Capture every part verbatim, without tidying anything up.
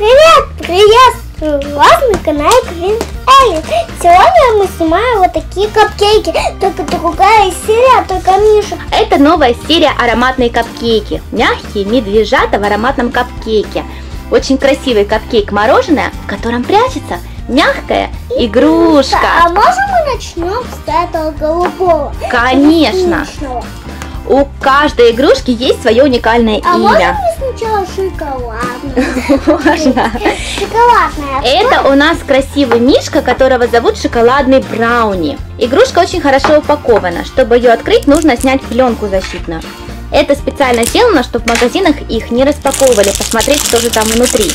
Привет! Приветствую вас на канале Квин Элис. Сегодня мы снимаем вот такие капкейки. Только другая серия, только Миша. Это новая серия ароматные капкейки. Мягкие медвежата в ароматном капкейке. Очень красивый капкейк мороженое, в котором прячется мягкая игрушка. А можно мы начнем с этого голубого? Конечно. У каждой игрушки есть свое уникальное а имя. А можно мы сначала шоколадное? Можно. Шоколадное. Это у нас красивый мишка, которого зовут шоколадный брауни. Игрушка очень хорошо упакована. Чтобы ее открыть, нужно снять пленку защитную. Это специально сделано, чтобы в магазинах их не распаковывали. Посмотреть, что же там внутри.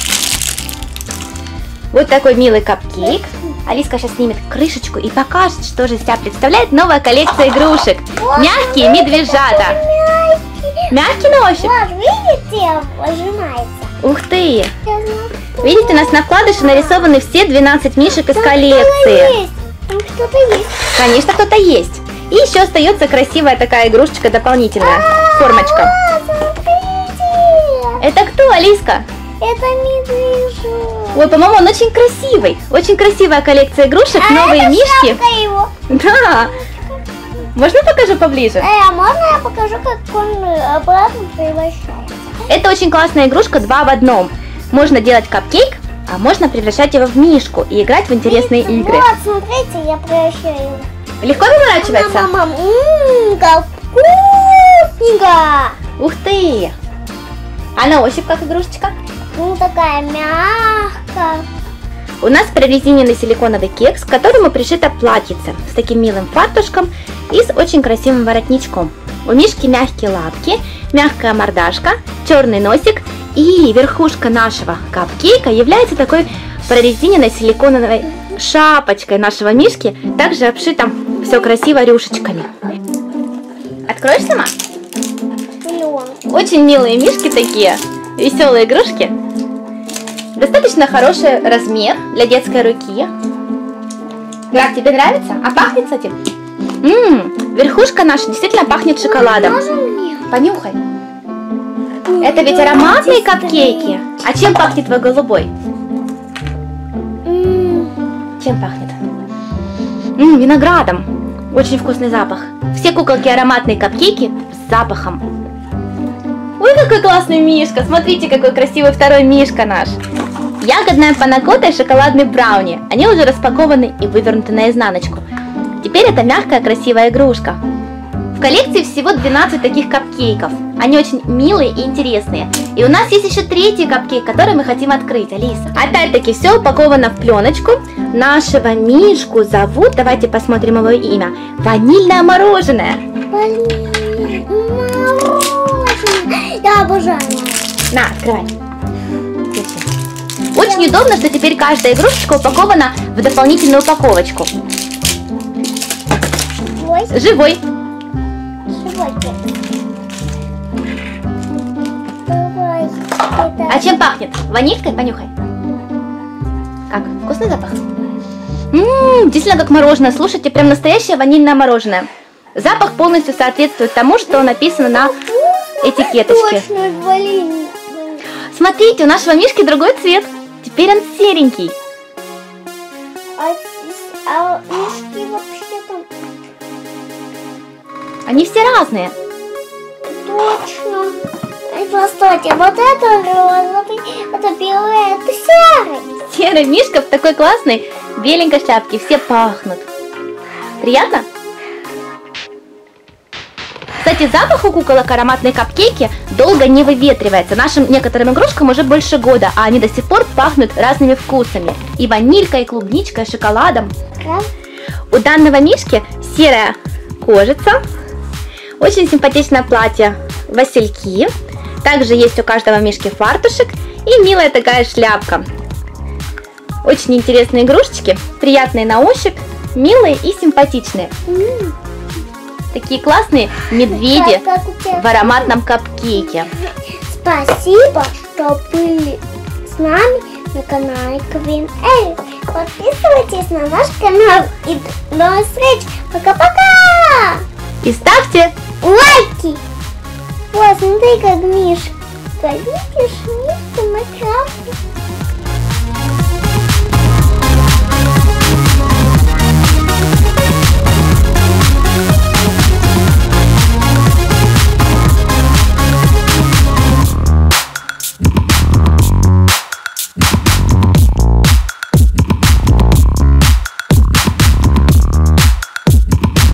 Вот такой милый капкейк. Алиска сейчас снимет крышечку и покажет, что же из себя представляет новая коллекция игрушек. Мягкие медвежата. Мягкий на ощупь. Вот, видите, пожимается. Ух ты! Видите, у нас на вкладыше нарисованы все двенадцать мишек из коллекции. Там кто-то есть. Конечно, кто-то есть. И еще остается красивая такая игрушечка дополнительная. Формочка. Это кто, Алиска? Это медвежонок. Ой, по-моему, он очень красивый. Очень красивая коллекция игрушек, а новые это мишки. шапка его. Да. Можно покажу поближе? Э, а можно я покажу, как он обратно превращается? Это очень классная игрушка два в одном. Можно делать капкейк, а можно превращать его в мишку и играть в интересные Видите, игры. Вот, смотрите, я превращаю его. Легко выворачивается? Мама, мама, ммм, как вкусненько. Ух ты! А на ощупь как игрушечка? Ну, такая мягкая. У нас прорезиненный силиконовый кекс, к которому пришито платьице с таким милым фартушком и с очень красивым воротничком. У мишки мягкие лапки, мягкая мордашка, черный носик, и верхушка нашего капкейка является такой прорезиненной силиконовой шапочкой нашего мишки, также обшито все красиво рюшечками. Откроешь сама? Очень милые мишки такие, веселые игрушки. Достаточно хороший размер для детской руки. Как, тебе нравится? А пахнет, кстати? Ммм, верхушка наша действительно пахнет шоколадом. Понюхай. Это ведь ароматные капкейки. А чем пахнет твой голубой? Чем пахнет? Ммм, виноградом. Очень вкусный запах. Все куколки ароматные капкейки с запахом. Ой, какой классный мишка. Смотрите, какой красивый второй мишка наш. Ягодная панакота и шоколадный брауни. Они уже распакованы и вывернуты наизнаночку. Теперь это мягкая красивая игрушка. В коллекции всего двенадцать таких капкейков. Они очень милые и интересные. И у нас есть еще третий капкейк, который мы хотим открыть, Алиса. Опять-таки все упаковано в пленочку. Нашего мишку зовут, давайте посмотрим его имя, Ванильное мороженое. Ванильное мороженое. Я обожаю. На, открывай. Очень удобно, что теперь каждая игрушечка упакована в дополнительную упаковочку. Живой. Живой. Живой. А чем пахнет? Ванилькой? Понюхай. Как? Вкусный запах? Ммм, действительно как мороженое. Слушайте, прям настоящее ванильное мороженое. Запах полностью соответствует тому, что написано на этикеточке. Смотрите, у нашего мишки другой цвет. Теперь он серенький. А, а мишки вообще там... Они все разные. Точно. И постойте, вот это розовый, это белый, это серый. Серый мишка в такой классной беленькой шляпке. Все пахнут. Приятно? Кстати, запах у куколок ароматной капкейки долго не выветривается. Нашим некоторым игрушкам уже больше года, а они до сих пор пахнут разными вкусами. И ванилькой, и клубничкой, и шоколадом. Да? У данного мишки серая кожица, очень симпатичное платье, васильки. Также есть у каждого мишки фартушек и милая такая шляпка. Очень интересные игрушечки, приятные на ощупь, милые и симпатичные. Mm. Такие классные медведи как, как в ароматном капкейке. Спасибо, что были с нами на канале Квин Элис. Подписывайтесь на наш канал и до новых встреч. Пока-пока! И ставьте лайки. Вот, смотри, как Мишка. Видишь, Мишка на красном.